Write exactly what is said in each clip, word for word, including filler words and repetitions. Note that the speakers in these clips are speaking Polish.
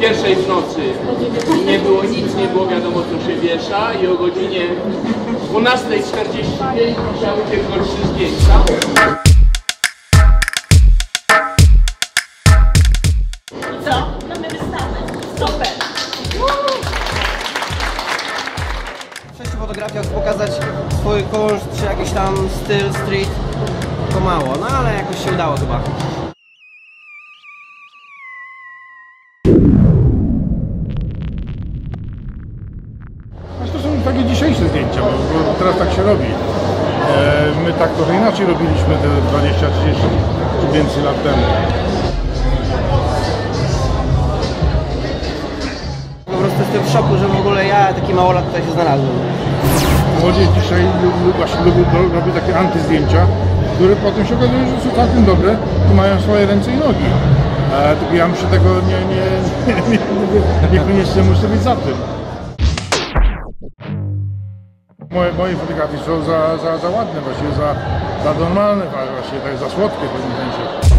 pierwszej w nocy nie było nic, nie było wiadomo co się wiesza i o godzinie dwunastej czterdzieści pięć musiały się gorsze zdjęcia. I co? Mamy wystawę. Super! W sześciu fotografiach pokazać swój koszt, czy jakiś tam styl, street, to mało, no ale jakoś się udało chyba. Znaczy to są takie dzisiejsze zdjęcia, bo teraz tak się robi. E, my tak trochę inaczej robiliśmy te dwadzieścia trzydzieści czy więcej lat temu. Po prostu jestem w szoku, że w ogóle ja, taki małolat, tutaj się znalazłem. Młodzież dzisiaj lub, właśnie lubi robi takie antyzdjęcia, które potem się okazuje, że są całkiem dobre i mają swoje ręce i nogi. E, tylko ja muszę tego nie, nie, nie, nie, nie, niekoniecznie muszę być za tym. Moje, moje fotografie są za, za, za ładne, właśnie za, za normalne, właśnie tak za słodkie w pewnym sensie.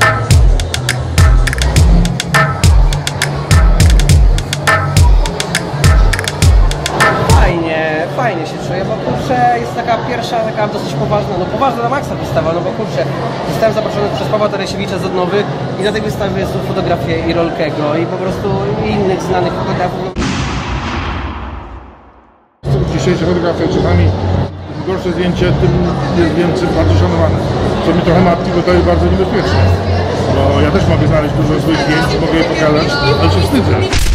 Fajnie, fajnie się czuję, bo kurczę, jest taka pierwsza, taka dosyć poważna, no poważna na maksa wystawa, no bo kurczę, zostałem zaproszony przez Pawła Tarasiewicza z Odnowy i na tej wystawie są fotografie i Rolkego i po prostu innych znanych fotografów. Dzisiejsze fotografie, czasami im gorsze zdjęcie, tym jest więcej bardziej szanowane. Co mi trochę martwi, bo to jest bardzo niebezpieczne. Bo ja też mogę znaleźć dużo złych zdjęć, mogę je pokazać, ale się wstydzę.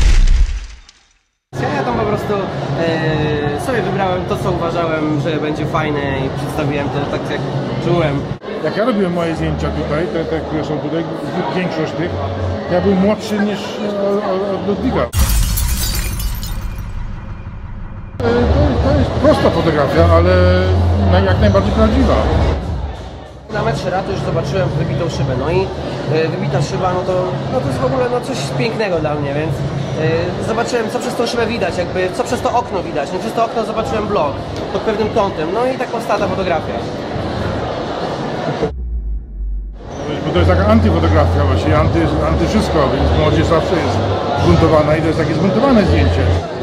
Ja tam po prostu e, sobie wybrałem to, co uważałem, że będzie fajne i przedstawiłem to tak, jak czułem. Jak ja robiłem moje zdjęcia tutaj, te, te które są tutaj, większość tych, ja byłem młodszy niż od Ludwiga. To, to jest prosta fotografia, ale jak najbardziej prawdziwa. Na metrze ratu już zobaczyłem wybitą szybę, no i y, wybita szyba, no to, no to jest w ogóle no coś pięknego dla mnie, więc y, zobaczyłem, co przez tą szybę widać, jakby co przez to okno widać, no przez to okno zobaczyłem blok pod pewnym kątem, no i tak powstała ta fotografia. Bo to jest taka antyfotografia właśnie, anty, anty wszystko, więc młodzież zawsze jest zbuntowana i to jest takie zbuntowane zdjęcie.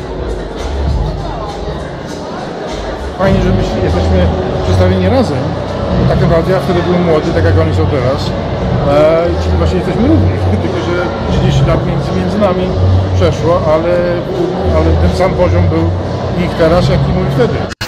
Fajnie, że my jesteśmy przedstawieni razem, bo tak naprawdę ja wtedy byłem młody, tak jak oni są teraz, e, czyli właśnie jesteśmy równi, tylko że trzydzieści lat między, między nami przeszło, ale, ale ten sam poziom był ich teraz, jak i mój wtedy.